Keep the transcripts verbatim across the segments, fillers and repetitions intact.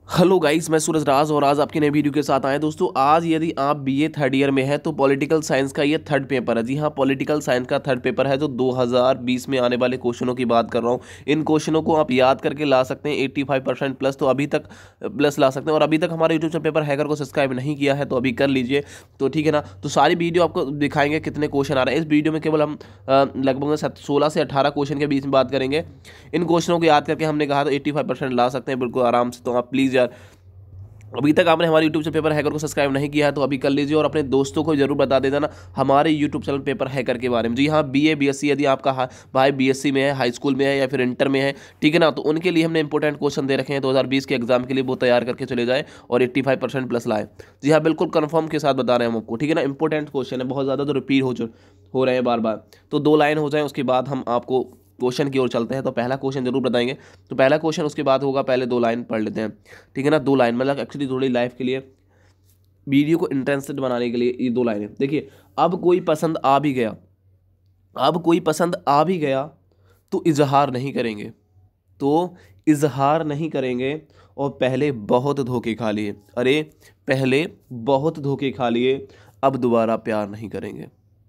Hello guys, मैं सूरज राज और आज आपकी नई वीडियो के साथ आए। दोस्तों, आज यदि आप बीए थर्ड ईयर में हैं तो पॉलिटिकल साइंस का ये थर्ड पेपर है। जी हाँ, पॉलिटिकल साइंस का थर्ड पेपर है जो दो हज़ार बीस में आने वाले क्वेश्चनों की बात कर रहा हूँ। इन क्वेश्चनों को आप याद करके ला सकते हैं पचासी परसेंट प्लस, तो अभी तक प्लस ला सकते हैं। और अभी तक हमारे यूट्यूब चैनल पेपर हैकर को सब्सक्राइब नहीं किया है तो अभी कर लीजिए, तो ठीक है ना। तो सारी वीडियो आपको दिखाएंगे कितने क्वेश्चन आ रहे हैं। इस वीडियो में केवल हम अ, लगभग सोलह से अठारह क्वेश्चन के बीच में बात करेंगे। इन क्वेश्चनों को याद करके हमने कहा तो एट्टी फाइव परसेंट ला सकते हैं बिल्कुल आराम से। तो आप प्लीज़ यार, अभी तक आपने हमारे यूट्यूब चैनल पेपर हैकर को सब्सक्राइब नहीं किया है तो अभी कर लीजिए और अपने दोस्तों को जरूर बता दे देना हमारे यूट्यूब चैनल पेपर हैकर के बारे में। जी हाँ, बीए बीएससी यदि आपका हा- भाई बीएससी में है, हाई स्कूल में है या फिर इंटर में है, ठीक है ना, तो उनके लिए हमने इंपॉर्टेंट क्वेश्चन दे रखे हैं दो हज़ार बीस के एग्जाम के लिए, वो तैयार करके चले जाए और एट्टी फाइव परसेंट प्लस लाए। जी हाँ, बिल्कुल कन्फर्म के साथ बता रहे हैं हम आपको, ठीक है ना। इंपॉर्टेंट क्वेश्चन है, बहुत ज़्यादा तो रिपीट हो चु- हो रहे हैं बार बार। तो दो लाइन हो जाए उसके बाद हम आपको क्वेश्चन की ओर चलते हैं। तो पहला क्वेश्चन जरूर बताएंगे। तो पहला क्वेश्चन उसके बाद होगा, पहले दो लाइन पढ़ लेते हैं, ठीक है ना। दो लाइन मतलब एक्चुअली थोड़ी लाइफ के लिए, वीडियो को इंटरेस्टेड बनाने के लिए ये दो लाइनें देखिए। अब कोई पसंद आ भी गया, अब कोई पसंद आ भी गया तो इजहार नहीं करेंगे, तो इजहार नहीं करेंगे और पहले बहुत धोखे खा लिए। अरे, पहले बहुत धोखे खा लिए, अब दोबारा प्यार नहीं करेंगे।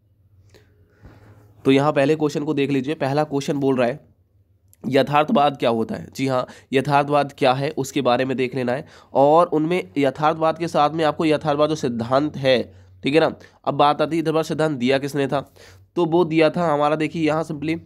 तो यहाँ पहले क्वेश्चन को देख लीजिए। पहला क्वेश्चन बोल रहा है यथार्थवाद क्या होता है। जी हाँ, यथार्थवाद क्या है उसके बारे में देख लेना है। और उनमें यथार्थवाद के साथ में आपको यथार्थवाद जो सिद्धांत है, ठीक है ना। अब बात आती है इधर बार सिद्धांत दिया किसने था, तो वो दिया था हमारा, देखिए यहाँ सिंपली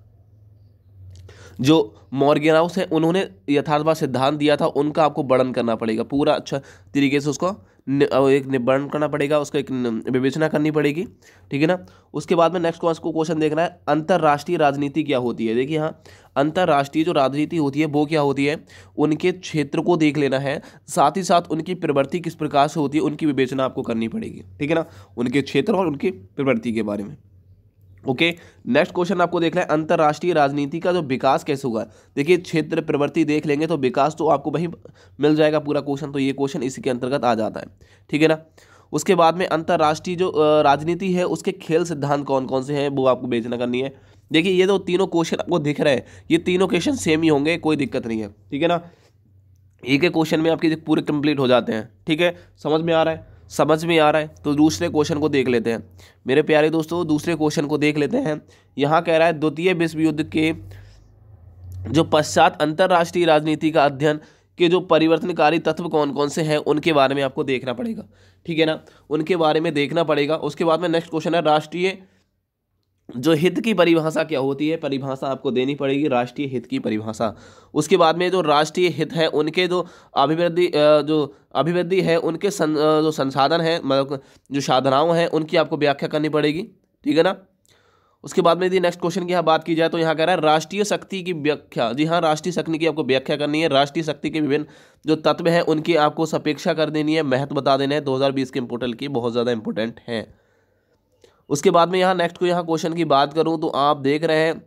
जो मॉर्गेनाउस है उन्होंने यथार्थवाद सिद्धांत दिया था, उनका आपको वर्णन करना पड़ेगा पूरा अच्छा तरीके से, उसको नि- अ, एक वर्णन करना पड़ेगा, उसका एक न- विवेचना करनी पड़ेगी, ठीक है ना। उसके बाद में नेक्स्ट को क्वेश्चन देखना है अंतर्राष्ट्रीय राजनीति क्या होती है। देखिए हाँ, अंतर्राष्ट्रीय जो राजनीति होती है वो क्या होती है, उनके क्षेत्र को देख लेना है, साथ ही साथ उनकी प्रवृत्ति किस प्रकार से होती है उनकी विवेचना आपको करनी पड़ेगी, ठीक है ना, उनके क्षेत्र और उनकी प्रवृत्ति के बारे में। ओके, नेक्स्ट क्वेश्चन आपको देखना है अंतर्राष्ट्रीय राजनीति का जो विकास कैसे हुआ। देखिए, क्षेत्र प्रवृत्ति देख लेंगे तो विकास तो आपको वहीं मिल जाएगा पूरा क्वेश्चन, तो ये क्वेश्चन इसी के अंतर्गत आ जाता है, ठीक है ना। उसके बाद में अंतर्राष्ट्रीय जो अ, राजनीति है उसके खेल सिद्धांत कौन कौन से हैं वो आपको बेचना करनी है। देखिए, ये तो तीनों क्वेश्चन आपको दिख रहे हैं, ये तीनों क्वेश्चन सेम ही होंगे, कोई दिक्कत नहीं है, ठीक है ना। एक एक क्वेश्चन में आपके पूरे कंप्लीट हो जाते हैं, ठीक है। समझ में आ रहा है, समझ में आ रहा है तो दूसरे क्वेश्चन को देख लेते हैं मेरे प्यारे दोस्तों। दूसरे क्वेश्चन को देख लेते हैं। यहाँ कह रहा है द्वितीय विश्व युद्ध के जो पश्चात अंतर्राष्ट्रीय राजनीति का अध्ययन के जो परिवर्तनकारी तत्व कौन कौन से हैं उनके बारे में आपको देखना पड़ेगा, ठीक है ना, उनके बारे में देखना पड़ेगा। उसके बाद में नेक्स्ट क्वेश्चन है राष्ट्रीय जो हित की परिभाषा क्या होती है, परिभाषा आपको देनी पड़ेगी, राष्ट्रीय हित की परिभाषा। उसके बाद में जो राष्ट्रीय हित है उनके जो अभिवृद्धि अ, जो अभिवृद्धि है उनके सं, अ, जो संसाधन है, मतलब जो साधनाओं हैं उनकी आपको व्याख्या करनी पड़ेगी, ठीक है ना। उसके बाद में यदि नेक्स्ट क्वेश्चन की यहाँ बात की जाए तो यहाँ कह रहा है राष्ट्रीय शक्ति की व्याख्या। जी हाँ, राष्ट्रीय शक्ति की आपको व्याख्या करनी है। राष्ट्रीय शक्ति के विभिन्न जो तत्व हैं उनकी आपको सपेक्षा कर देनी है, महत्व बता देना है। दो हज़ार बीस के पोर्टल की बहुत ज़्यादा इंपॉर्टेंट है। उसके बाद में यहाँ नेक्स्ट को यहाँ क्वेश्चन की बात करूँ तो आप देख रहे हैं,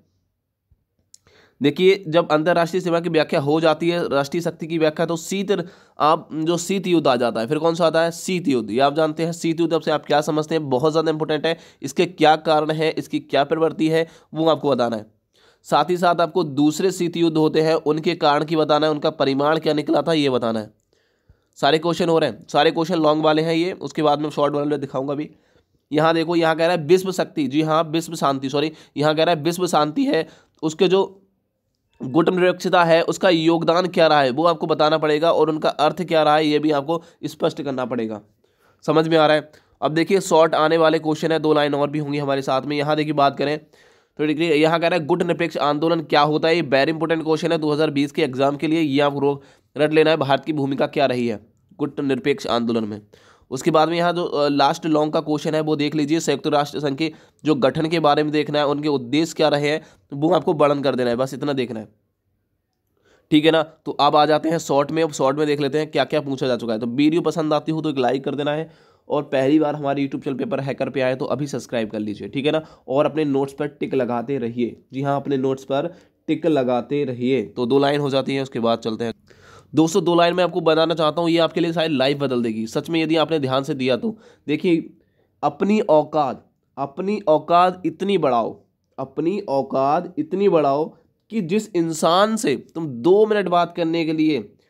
देखिए जब अंतर्राष्ट्रीय सीमा की व्याख्या हो जाती है, राष्ट्रीय शक्ति की व्याख्या, तो शीत आप जो शीत युद्ध आ जाता है। फिर कौन सा आता है, शीत युद्ध। ये आप जानते हैं शीत युद्ध से आप क्या समझते हैं, बहुत ज़्यादा इंपॉर्टेंट है। इसके क्या कारण है, इसकी क्या प्रवृत्ति है वो आपको बताना है। साथ ही साथ आपको दूसरे शीत युद्ध होते हैं उनके कारण की बताना है, उनका परिमाण क्या निकला था ये बताना है। सारे क्वेश्चन हो रहे हैं, सारे क्वेश्चन लॉन्ग वाले हैं ये। उसके बाद में शॉर्ट वाले दिखाऊंगा भी। यहाँ देखो, यहाँ कह रहा है विश्व शक्ति, जी हाँ विश्व शांति, सॉरी यहाँ कह रहा है विश्व शांति है, उसके जो गुट निरपेक्षता है उसका योगदान क्या रहा है वो आपको बताना पड़ेगा, और उनका अर्थ क्या रहा है ये भी आपको स्पष्ट करना पड़ेगा। समझ में आ रहा है। अब देखिए शॉर्ट आने वाले क्वेश्चन है, दो लाइन और भी होंगी हमारे साथ में। यहाँ देखिए बात करें तो देखिए यहाँ कह रहा है गुट निरपेक्ष आंदोलन क्या होता है। ये वेरी इंपॉर्टेंट क्वेश्चन है दो हज़ार बीस के एग्जाम के लिए, ये आपको रो- रट लेना है, भारत की भूमिका क्या रही है गुट निरपेक्ष आंदोलन में। उसके बाद में यहाँ जो लास्ट लॉन्ग का क्वेश्चन है वो देख लीजिए, संयुक्त राष्ट्र संघ के जो गठन के बारे में देखना है, उनके उद्देश्य क्या रहे हैं वो आपको वर्णन कर देना है, बस इतना देखना है, ठीक है ना। तो अब आ जाते हैं शॉर्ट में। अब शॉर्ट में देख लेते हैं क्या क्या पूछा जा चुका है। तो वीडियो पसंद आती हो तो एक लाइक कर देना है, और पहली बार हमारे यूट्यूब चैनल पेपर हैकर पे आए तो अभी सब्सक्राइब कर लीजिए, ठीक है ना। और अपने नोट्स पर टिक लगाते रहिए, जी हाँ अपने नोट्स पर टिक लगाते रहिए। तो दो लाइन हो जाती है, उसके बाद चलते हैं दोस्तों। दो लाइन में आपको बताना चाहता हूँ, ये आपके लिए शायद लाइफ बदल देगी सच में, यदि आपने ध्यान से दिया तो। देखिए, अपनी औकात अपनी औकात इतनी बढ़ाओ, अपनी औकात इतनी बढ़ाओ कि जिस इंसान से तुम दो मिनट बात करने के लिए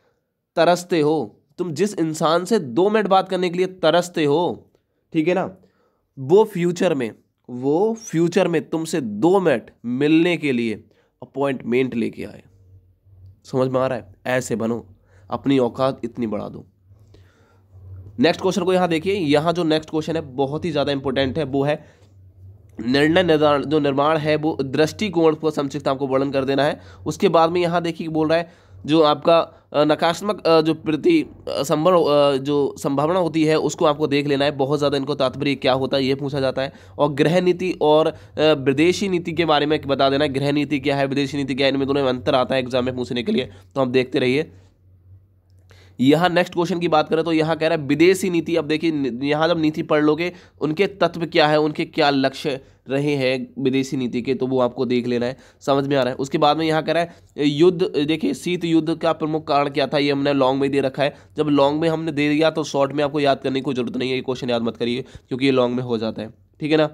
तरसते हो, तुम जिस इंसान से दो मिनट बात करने के लिए तरसते हो, ठीक है ना, वो फ्यूचर में वो फ्यूचर में तुमसे दो मिनट मिलने के लिए अपॉइंटमेंट लेके आए। समझ में आ रहा है? ऐसे बनो, अपनी औकात इतनी बढ़ा दो। नेक्स्ट क्वेश्चन को यहां देखिए, यहां जो नेक्स्ट क्वेश्चन है बहुत ही ज्यादा इंपॉर्टेंट है, वो है निर्णय निर्धारण जो निर्माण है वो दृष्टिकोण को संक्षिप्त आपको वर्णन कर देना है। उसके बाद में यहाँ देखिए बोल रहा है जो आपका अ, नकारात्मक अ, जो प्रति अ, संभव अ, जो संभावना होती है उसको आपको देख लेना है। बहुत ज़्यादा इनको तात्पर्य क्या होता है ये पूछा जाता है। और गृह नीति और अ, विदेशी नीति के बारे में बता देना है, गृह नीति क्या है, विदेशी नीति क्या है, इनमें दोनों में अंतर आता है एग्जाम में पूछने के लिए, तो आप देखते रहिए। यहाँ नेक्स्ट क्वेश्चन की बात करें तो यहाँ कह रहा है विदेशी नीति। अब देखिए यहाँ जब नीति पढ़ लोगे उनके तत्व क्या है, उनके क्या लक्ष्य रहे हैं विदेशी नीति के, तो वो आपको देख लेना है। समझ में आ रहा है? उसके बाद में यहाँ कह रहा है युद्ध, देखिए शीत युद्ध का प्रमुख कारण क्या था, ये हमने लॉन्ग में दे रखा है। जब लॉन्ग में हमने दे दिया तो शॉर्ट में आपको याद करने की कोई जरूरत नहीं है, ये क्वेश्चन याद मत करिए क्योंकि ये लॉन्ग में हो जाता है। ठीक है ना?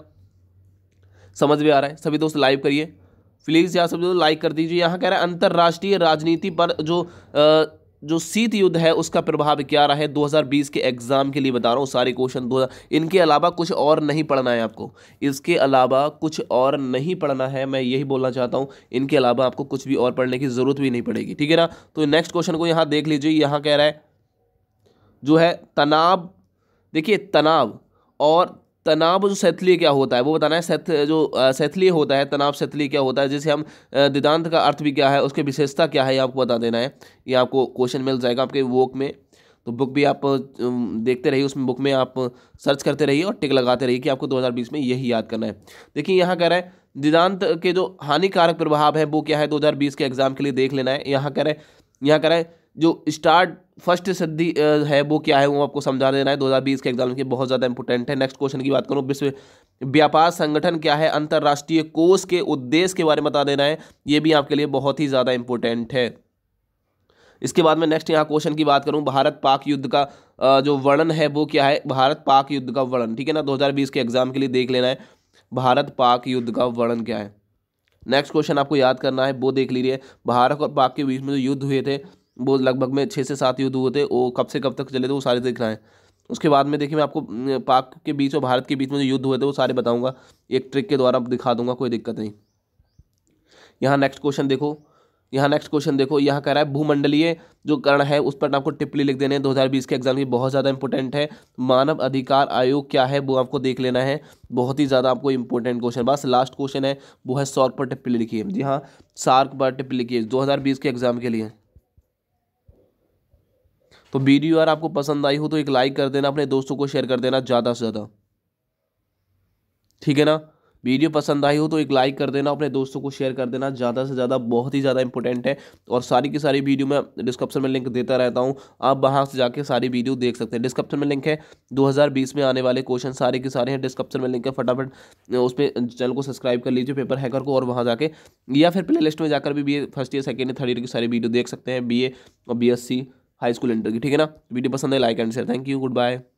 समझ में आ रहा है? सभी दोस्त लाइव करिए प्लीज़ यार, सभी दोस्त लाइक कर दीजिए। यहाँ कह रहा है अंतर्राष्ट्रीय राजनीति पर जो आ, जो शीत युद्ध है उसका प्रभाव क्या रहा है दो हज़ार बीस के एग्जाम के लिए बता रहा हूँ सारे क्वेश्चन। दो इनके अलावा कुछ और नहीं पढ़ना है आपको, इसके अलावा कुछ और नहीं पढ़ना है, मैं यही बोलना चाहता हूँ। इनके अलावा आपको कुछ भी और पढ़ने की जरूरत भी नहीं पड़ेगी। ठीक है ना? तो नेक्स्ट क्वेश्चन को यहाँ देख लीजिए। यहाँ कह रहा है जो है तनाव, देखिए तनाव और तनाव जो शैथिल्य क्या होता है वो बताना है। शैथ जो शैथिल्य होता है, तनाव शैथिल्य क्या होता है, जैसे हम दिदांत का अर्थ भी क्या है, उसकी विशेषता क्या है, ये आपको बता देना है। ये आपको क्वेश्चन मिल जाएगा आपके बुक में, तो बुक भी आप देखते रहिए, उसमें बुक में आप सर्च करते रहिए और टिक लगाते रहिए कि आपको दो हज़ार बीस में यही याद करना है। देखिए यहाँ कह रहा है दिदांत के जो हानिकारक प्रभाव है वो क्या है दो हज़ार बीस के एग्जाम के लिए देख लेना है। यहाँ कह रहा है यहाँ कह रहा है जो स्टार्ट फर्स्ट सिद्धि है वो क्या है वो आपको समझा देना है। दो हज़ार बीस के एग्जाम के बहुत ज़्यादा इंपॉर्टेंट है। नेक्स्ट क्वेश्चन की बात करूँ, विश्व व्यापार संगठन क्या है, अंतर्राष्ट्रीय कोष के उद्देश्य के बारे में बता देना है, ये भी आपके लिए बहुत ही ज़्यादा इंपॉर्टेंट है। इसके बाद में नेक्स्ट यहाँ क्वेश्चन की बात करूँ, भारत पाक युद्ध का जो वर्णन है वो क्या है, भारत पाक युद्ध का वर्णन। ठीक है ना? दो हज़ार बीस के एग्जाम के लिए देख लेना है भारत पाक युद्ध का वर्णन क्या है। नेक्स्ट क्वेश्चन आपको याद करना है वो देख लीजिए, भारत और पाक के बीच में जो युद्ध हुए थे वो लगभग में छः से सात युद्ध हुए थे, वो कब से कब तक चले थे वो सारे देखना है। उसके बाद में देखिए मैं आपको पाक के बीच और भारत के बीच में जो युद्ध हुए थे वो सारे बताऊंगा, एक ट्रिक के द्वारा दिखा दूंगा, कोई दिक्कत नहीं। यहाँ नेक्स्ट क्वेश्चन देखो, यहाँ नेक्स्ट क्वेश्चन देखो, यहाँ कह रहा है भूमंडलीय जो कर्ण है उस पर आपको टिप्पणी लिख देने हैं। दो हज़ार बीस के एग्जाम की बहुत ज़्यादा इंपॉर्टेंट है। मानव अधिकार आयोग क्या है वो आपको देख लेना है, बहुत ही ज़्यादा आपको इंपॉर्टेंट क्वेश्चन। बस लास्ट क्वेश्चन है वो है सार्क पर टिप्पणी लिखिए। जी हाँ, सार्क पर टिप्पणी लिखिए दो हज़ार बीस के एग्जाम के लिए। तो वीडियो यार आपको पसंद आई हो तो एक लाइक कर देना, अपने दोस्तों को शेयर कर देना ज़्यादा से ज़्यादा। ठीक है ना? वीडियो पसंद आई हो तो एक लाइक कर देना, अपने दोस्तों को शेयर कर देना ज़्यादा से ज़्यादा, बहुत ही ज़्यादा इंपॉर्टेंट है। और सारी की सारी वीडियो मैं डिस्क्रिप्शन में लिंक देता रहता हूँ, आप वहाँ से जाके सारी वीडियो देख सकते हैं। डिस्क्रिप्शन में लिंक है, दो हज़ार बीस में आने वाले क्वेश्चन सारे के सारे हैं, डिस्क्रिप्शन में लिंक है, फटाफट उस पर चैनल को सब्सक्राइब कर लीजिए पेपर हैकर को, और वहाँ जाके या फिर प्ले लिस्ट में जाकर भी B A first year second year third year की सारी वीडियो देख सकते हैं, बी ए और B S C high school inter की। ठीक है ना? वीडियो पसंद है like and share. Thank you, good bye.